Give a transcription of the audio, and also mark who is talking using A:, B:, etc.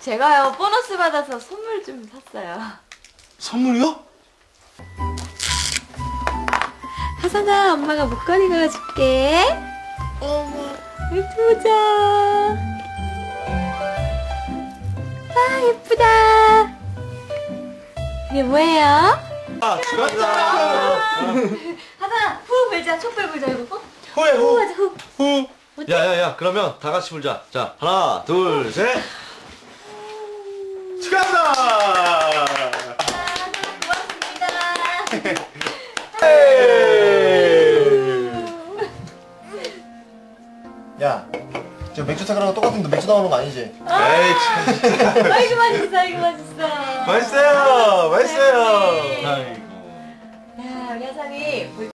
A: 제가요 보너스 받아서 선물 좀 샀어요.
B: 선물이요?
A: 하선아, 엄마가 목걸이 걸어줄게. 예쁘자. 아, 예쁘다. 이게 뭐예요?
B: 축하합니다.
A: 하선아, 후 불자. 촛불 불자 이거.
B: 후에
A: 후
B: 후.
A: 하자, 후.
B: 후.
A: 어때?
B: 야야야, 그러면 다 같이 불자. 자, 하나, 둘, 셋. 축하합니다.
A: 고맙습니다.
C: 야, 저 맥주 사가랑 똑같은데 맥주 나오는 거 아니지?
B: 에이, 참.
A: 아이고 맛있어, 아이고 맛있어.
B: 맛있어요. 맛있어요.
A: 네.
B: 아이고.
A: 야, 우리 하선이